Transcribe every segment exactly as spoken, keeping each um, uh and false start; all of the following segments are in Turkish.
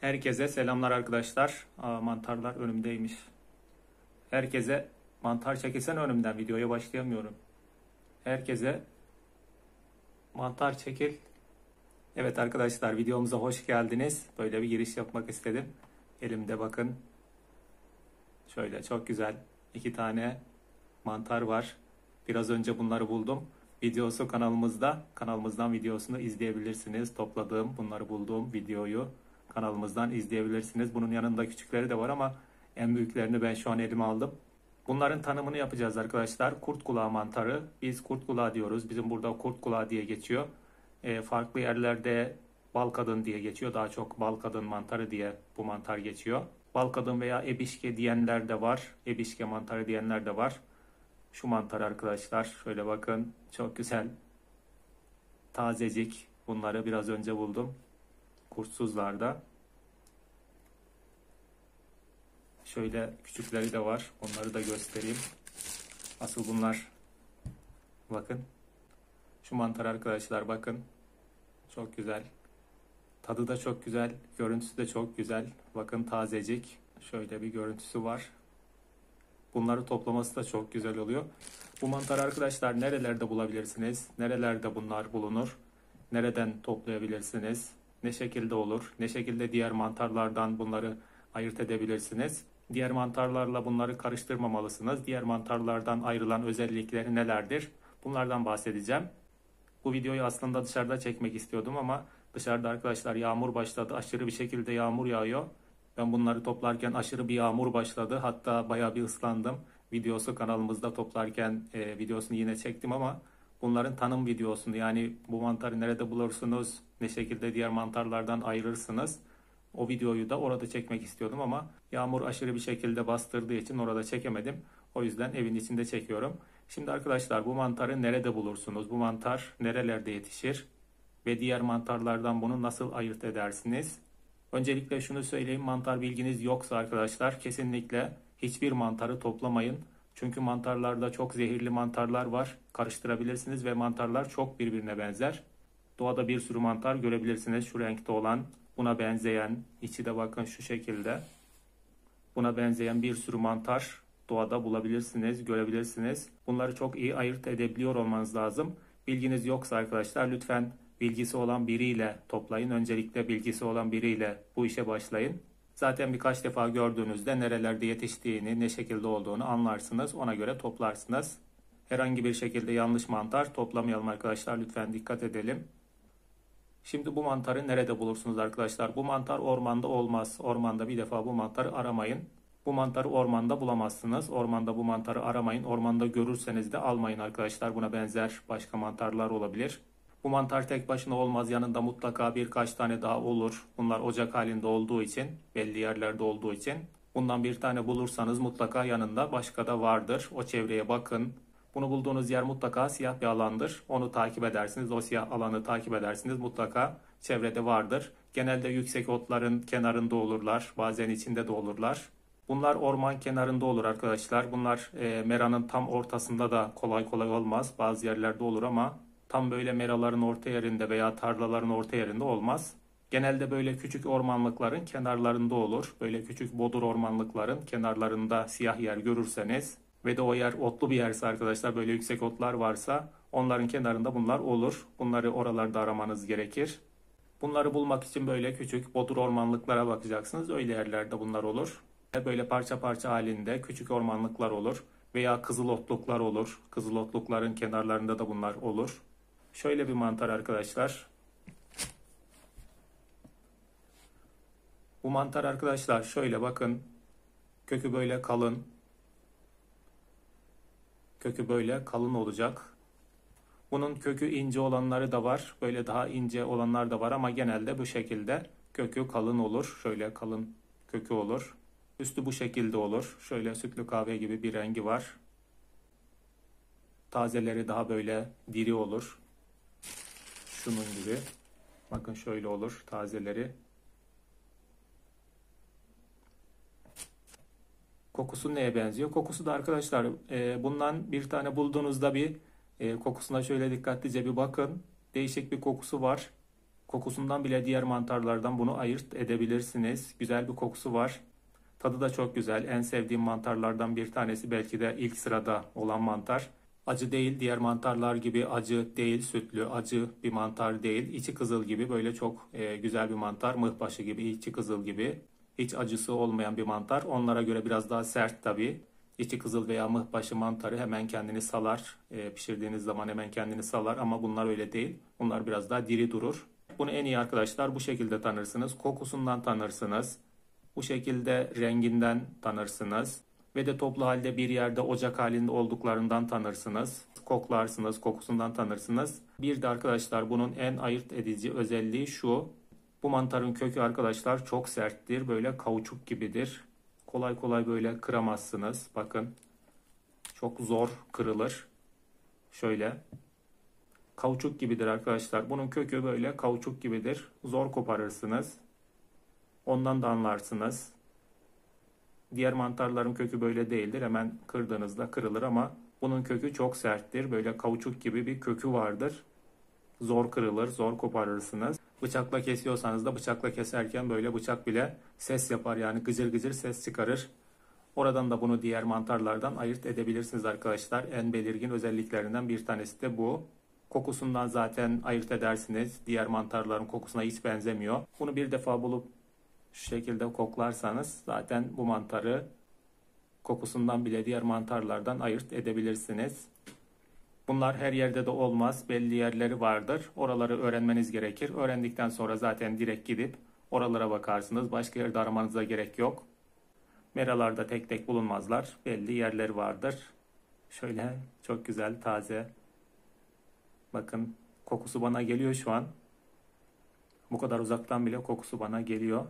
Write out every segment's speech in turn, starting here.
Herkese selamlar arkadaşlar. Aa, mantarlar önümdeymiş. Herkese mantar çekilsen önümden videoya başlayamıyorum. Herkese mantar çekil. Evet arkadaşlar videomuza hoş geldiniz. Böyle bir giriş yapmak istedim. Elimde bakın. Şöyle çok güzel iki tane mantar var. Biraz önce bunları buldum. Videosu kanalımızda. Kanalımızdan videosunu izleyebilirsiniz. Topladığım, bunları bulduğum videoyu kanalımızdan izleyebilirsiniz. Bunun yanında küçükleri de var ama en büyüklerini ben şu an elime aldım. Bunların tanımını yapacağız arkadaşlar. Kurt kulağı mantarı. Biz kurt kulağı diyoruz. Bizim burada kurt kulağı diye geçiyor. E, farklı yerlerde bal kadın diye geçiyor. Daha çok bal kadın mantarı diye bu mantar geçiyor. Bal kadın veya ebişke diyenler de var. Ebişke mantarı diyenler de var. Şu mantar arkadaşlar. Şöyle bakın. Çok güzel. Tazecik. Bunları biraz önce buldum. Kurtsuzlarda. Şöyle küçükleri de var. Onları da göstereyim. Asıl bunlar. Bakın. Şu mantar arkadaşlar bakın. Çok güzel. Tadı da çok güzel. Görüntüsü de çok güzel. Bakın tazecik. Şöyle bir görüntüsü var. Bunları toplaması da çok güzel oluyor. Bu mantar arkadaşlar nerelerde bulabilirsiniz? Nerelerde bunlar bulunur? Nereden toplayabilirsiniz? Ne şekilde olur? Ne şekilde diğer mantarlardan bunları ayırt edebilirsiniz? Diğer mantarlarla bunları karıştırmamalısınız. Diğer mantarlardan ayrılan özellikleri nelerdir? Bunlardan bahsedeceğim. Bu videoyu aslında dışarıda çekmek istiyordum ama dışarıda arkadaşlar yağmur başladı. Aşırı bir şekilde yağmur yağıyor. Ben bunları toplarken aşırı bir yağmur başladı. Hatta bayağı bir ıslandım. Videosu kanalımızda toplarken e, videosunu yine çektim ama bunların tanım videosunu, yani bu mantarı nerede bulursunuz, ne şekilde diğer mantarlardan ayırırsınız, o videoyu da orada çekmek istiyordum ama yağmur aşırı bir şekilde bastırdığı için orada çekemedim. O yüzden evin içinde çekiyorum. Şimdi arkadaşlar bu mantarı nerede bulursunuz? Bu mantar nerelerde yetişir? Ve diğer mantarlardan bunu nasıl ayırt edersiniz? Öncelikle şunu söyleyeyim, mantar bilginiz yoksa arkadaşlar kesinlikle hiçbir mantarı toplamayın. Çünkü mantarlarda çok zehirli mantarlar var. Karıştırabilirsiniz ve mantarlar çok birbirine benzer. Doğada bir sürü mantar görebilirsiniz. Şu renkte olan, buna benzeyen, içi de bakın şu şekilde. Buna benzeyen bir sürü mantar doğada bulabilirsiniz, görebilirsiniz. Bunları çok iyi ayırt edebiliyor olmanız lazım. Bilginiz yoksa arkadaşlar lütfen bilgisi olan biriyle toplayın. Öncelikle bilgisi olan biriyle bu işe başlayın. Zaten birkaç defa gördüğünüzde nerelerde yetiştiğini, ne şekilde olduğunu anlarsınız. Ona göre toplarsınız. Herhangi bir şekilde yanlış mantar toplamayalım arkadaşlar. Lütfen dikkat edelim. Şimdi bu mantarı nerede bulursunuz arkadaşlar? Bu mantar ormanda olmaz. Ormanda bir defa bu mantarı aramayın. Bu mantarı ormanda bulamazsınız. Ormanda bu mantarı aramayın. Ormanda görürseniz de almayın arkadaşlar. Buna benzer başka mantarlar olabilir. Bu mantar tek başına olmaz. Yanında mutlaka birkaç tane daha olur. Bunlar ocak halinde olduğu için, belli yerlerde olduğu için. Bundan bir tane bulursanız mutlaka yanında başka da vardır. O çevreye bakın. Bunu bulduğunuz yer mutlaka siyah bir alandır. Onu takip edersiniz. O siyah alanı takip edersiniz. Mutlaka çevrede vardır. Genelde yüksek otların kenarında olurlar. Bazen içinde de olurlar. Bunlar orman kenarında olur arkadaşlar. Bunlar e, meranın tam ortasında da kolay kolay olmaz. Bazı yerlerde olur ama tam böyle meraların orta yerinde veya tarlaların orta yerinde olmaz. Genelde böyle küçük ormanlıkların kenarlarında olur. Böyle küçük bodur ormanlıkların kenarlarında siyah yer görürseniz ve de o yer otlu bir yerse arkadaşlar, böyle yüksek otlar varsa onların kenarında bunlar olur. Bunları oralarda aramanız gerekir. Bunları bulmak için böyle küçük bodur ormanlıklara bakacaksınız. Öyle yerlerde bunlar olur. Böyle parça parça halinde küçük ormanlıklar olur veya kızılotluklar olur. Kızılotlukların kenarlarında da bunlar olur. Şöyle bir mantar arkadaşlar. Bu mantar arkadaşlar şöyle bakın. Kökü böyle kalın. Kökü böyle kalın olacak. Bunun kökü ince olanları da var. Böyle daha ince olanlar da var ama genelde bu şekilde kökü kalın olur. Şöyle kalın kökü olur. Üstü bu şekilde olur. Şöyle sütlü kahve gibi bir rengi var. Tazeleri daha böyle diri olur. Şunun gibi. Bakın şöyle olur tazeleri. Kokusu neye benziyor? Kokusu da arkadaşlar e, bundan bir tane bulduğunuzda bir e, kokusuna şöyle dikkatlice bir bakın. Değişik bir kokusu var. Kokusundan bile diğer mantarlardan bunu ayırt edebilirsiniz. Güzel bir kokusu var. Tadı da çok güzel. En sevdiğim mantarlardan bir tanesi, belki de ilk sırada olan mantar. Acı değil, diğer mantarlar gibi acı değil, sütlü, acı bir mantar değil. İçi kızıl gibi, böyle çok e, güzel bir mantar. Mıhbaşı gibi, içi kızıl gibi. Hiç acısı olmayan bir mantar. Onlara göre biraz daha sert tabii. İçi kızıl veya mıhbaşı mantarı hemen kendini salar. E, pişirdiğiniz zaman hemen kendini salar ama bunlar öyle değil. Bunlar biraz daha diri durur. Bunu en iyi arkadaşlar bu şekilde tanırsınız. Kokusundan tanırsınız. Bu şekilde renginden tanırsınız. Ve de toplu halde bir yerde ocak halinde olduklarından tanırsınız. Koklarsınız, kokusundan tanırsınız. Bir de arkadaşlar bunun en ayırt edici özelliği şu. Bu mantarın kökü arkadaşlar çok serttir. Böyle kauçuk gibidir. Kolay kolay böyle kıramazsınız. Bakın. Çok zor kırılır. Şöyle. Kauçuk gibidir arkadaşlar. Bunun kökü böyle kauçuk gibidir. Zor koparırsınız. Ondan da anlarsınız. Diğer mantarların kökü böyle değildir. Hemen kırdığınızda kırılır ama bunun kökü çok serttir. Böyle kauçuk gibi bir kökü vardır. Zor kırılır, zor koparırsınız. Bıçakla kesiyorsanız da bıçakla keserken böyle bıçak bile ses yapar. Yani gıcır gıcır ses çıkarır. Oradan da bunu diğer mantarlardan ayırt edebilirsiniz arkadaşlar. En belirgin özelliklerinden bir tanesi de bu. Kokusundan zaten ayırt edersiniz. Diğer mantarların kokusuna hiç benzemiyor. Bunu bir defa bulup şu şekilde koklarsanız zaten bu mantarı kokusundan bile diğer mantarlardan ayırt edebilirsiniz. Bunlar her yerde de olmaz. Belli yerleri vardır. Oraları öğrenmeniz gerekir. Öğrendikten sonra zaten direkt gidip oralara bakarsınız. Başka yerde aramanıza gerek yok. Meralarda tek tek bulunmazlar. Belli yerleri vardır. Şöyle çok güzel, taze. Bakın kokusu bana geliyor şu an. Bu kadar uzaktan bile kokusu bana geliyor.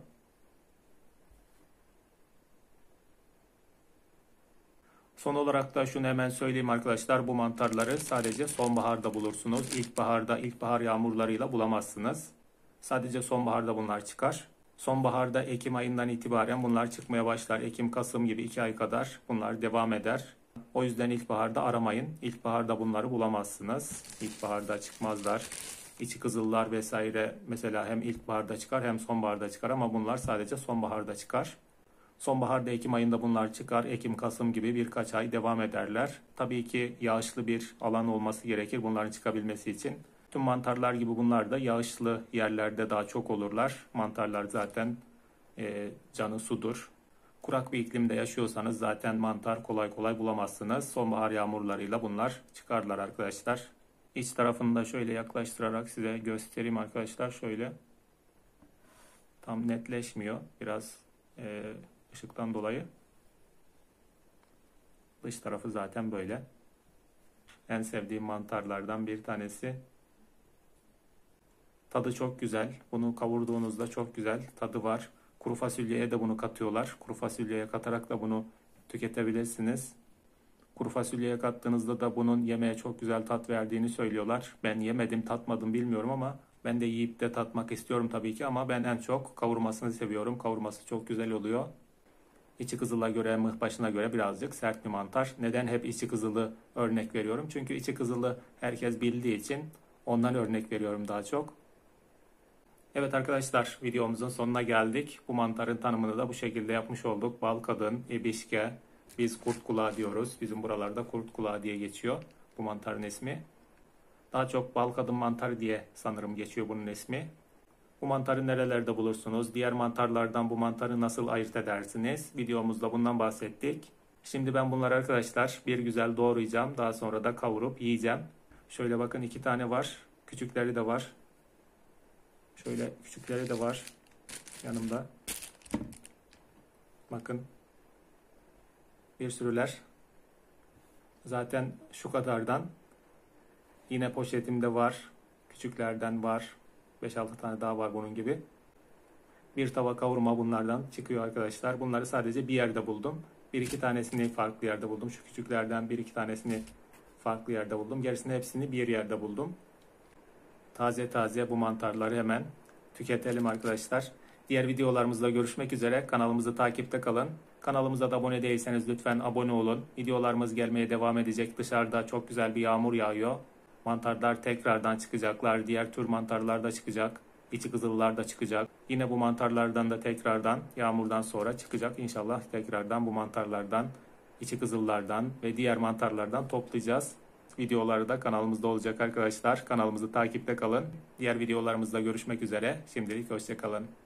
Son olarak da şunu hemen söyleyeyim arkadaşlar. Bu mantarları sadece sonbaharda bulursunuz. İlkbaharda, ilkbahar yağmurlarıyla bulamazsınız. Sadece sonbaharda bunlar çıkar. Sonbaharda Ekim ayından itibaren bunlar çıkmaya başlar. Ekim, Kasım gibi iki ay kadar bunlar devam eder. O yüzden ilkbaharda aramayın. İlkbaharda bunları bulamazsınız. İlkbaharda çıkmazlar. İçi kızıllar vesaire mesela hem ilkbaharda çıkar hem sonbaharda çıkar ama bunlar sadece sonbaharda çıkar. Sonbaharda Ekim ayında bunlar çıkar. Ekim, Kasım gibi birkaç ay devam ederler. Tabii ki yağışlı bir alan olması gerekir bunların çıkabilmesi için. Tüm mantarlar gibi bunlar da yağışlı yerlerde daha çok olurlar. Mantarlar zaten e, canı sudur. Kurak bir iklimde yaşıyorsanız zaten mantar kolay kolay bulamazsınız. Sonbahar yağmurlarıyla bunlar çıkarlar arkadaşlar. İç tarafını da şöyle yaklaştırarak size göstereyim arkadaşlar. Şöyle tam netleşmiyor. Biraz e, ışıktan dolayı. Dış tarafı zaten böyle. En sevdiğim mantarlardan bir tanesi. Tadı çok güzel. Bunu kavurduğunuzda çok güzel tadı var. Kuru fasulyeye de bunu katıyorlar. Kuru fasulyeye katarak da bunu tüketebilirsiniz. Kuru fasulyeye kattığınızda da bunun yemeğe çok güzel tat verdiğini söylüyorlar. Ben yemedim, tatmadım bilmiyorum ama ben de yiyip de tatmak istiyorum tabii ki ama ben en çok kavurmasını seviyorum. Kavurması çok güzel oluyor. İçi kızıla göre, mıhbaşına göre birazcık sert bir mantar. Neden hep içi kızılı örnek veriyorum? Çünkü içi kızılı herkes bildiği için ondan örnek veriyorum daha çok. Evet arkadaşlar, videomuzun sonuna geldik. Bu mantarın tanımını da bu şekilde yapmış olduk. Bal kadın, ebişke, biz kurt kulağı diyoruz. Bizim buralarda kurt kulağı diye geçiyor bu mantarın ismi. Daha çok bal kadın mantarı diye sanırım geçiyor bunun ismi. Bu mantarı nerelerde bulursunuz? Diğer mantarlardan bu mantarı nasıl ayırt edersiniz? Videomuzda bundan bahsettik. Şimdi ben bunları arkadaşlar bir güzel doğrayacağım. Daha sonra da kavurup yiyeceğim. Şöyle bakın, iki tane var. Küçükleri de var. Şöyle küçükleri de var yanımda. Bakın. Bir sürüler. Zaten şu kadardan. Yine poşetimde var. Küçüklerden var. beş altı tane daha var bunun gibi. Bir tava kavurma bunlardan çıkıyor arkadaşlar. Bunları sadece bir yerde buldum. Bir iki tanesini farklı yerde buldum. Şu küçüklerden bir iki tanesini farklı yerde buldum. Gerisini hepsini bir yerde buldum. Taze taze bu mantarları hemen tüketelim arkadaşlar. Diğer videolarımızda görüşmek üzere. Kanalımızı takipte kalın. Kanalımıza da abone değilseniz lütfen abone olun. Videolarımız gelmeye devam edecek. Dışarıda çok güzel bir yağmur yağıyor. Mantarlar tekrardan çıkacaklar. Diğer tür mantarlar da çıkacak. İçi kızıllar da çıkacak. Yine bu mantarlardan da tekrardan yağmurdan sonra çıkacak. İnşallah tekrardan bu mantarlardan, içi kızıllardan ve diğer mantarlardan toplayacağız. Videoları da kanalımızda olacak arkadaşlar. Kanalımızı takipte kalın. Diğer videolarımızda görüşmek üzere. Şimdilik hoşça kalın.